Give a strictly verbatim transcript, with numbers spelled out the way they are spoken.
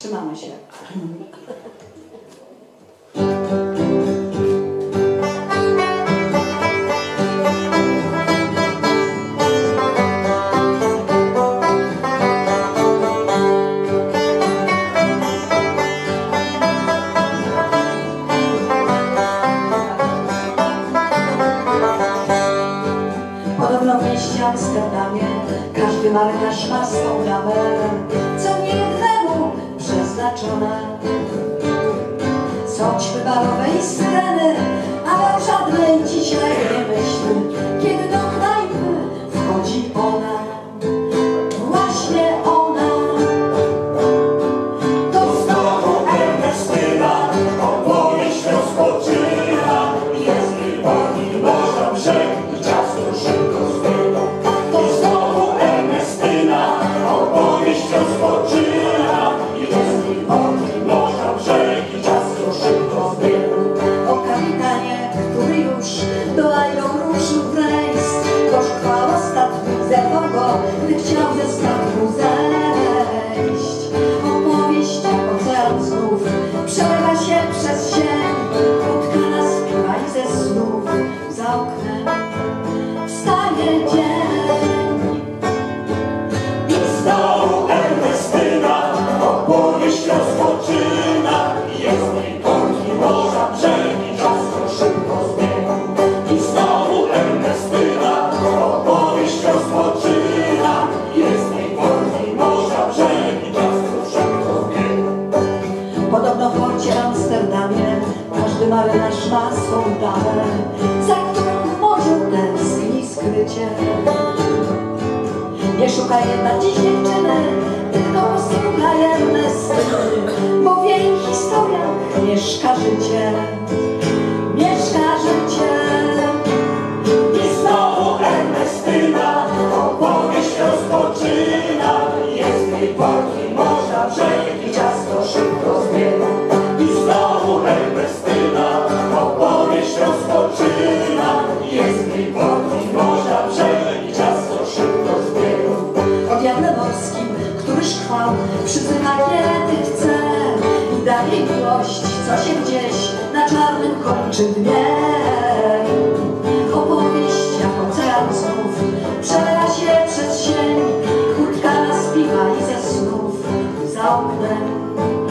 Trzymamy się. Podobno w mieście Amsterdamie każdy marynarz ma swą damę, co niejednemu przeznaczona. Są ćmy barowe i syreny, ale o żadnej dzisiaj nie myśl, kiedy do knajpy wchodzi ona. Właśnie ona. To znowu Ernestyna, opowieść rozpoczyna. Jest mi pani morza brzeg i czas szybko zbiegł. To znowu Ernestyna, opowieść rozpoczyna. Jest mi pani morza brzeg i czas szybko zbiegł. O kapitanie, który już do Ają ruszył w rejs, kosztował ostatni zerwał go, gdy chciał ze statku zejść. Opowieść ocean znów przelewa się przez sień, krótka nas piwa i ze snów za oknem wstaje dzień. I znowu Ernestyna, opowieść rozpoczyna. Jest mi porki morza brzeg i czas szybko zbiegł. I znowu Ernestyna, opowieść rozpoczyna. Jest mi porki morza brzeg i czas szybko zbiegł. Podobno w porcie Amsterdamie każdy marynarz ma swą damę, za którą w morzu tęskni skrycie. Nie szuka jednak dziś dziewczyny, tylko posłucha Ernestyny, bo w jej historiach mieszka życie, mieszka życie. I znowu Ernestyna, opowieść rozpoczyna. Jest mi porki morza brzeg i czas to szybko zbiegł. I znowu Ernestyna, opowieść rozpoczyna. Jest mi porki morza brzeg i czas to szybko zbiegł. O diable morskim, który szkwał, przyzywa kiedy chce i daje miłość, co się gdzieś na czarnym kończy dnie. Opowieść jak ocean znów przelewa się przez sień, kurtka nas piwa i ze snów za oknem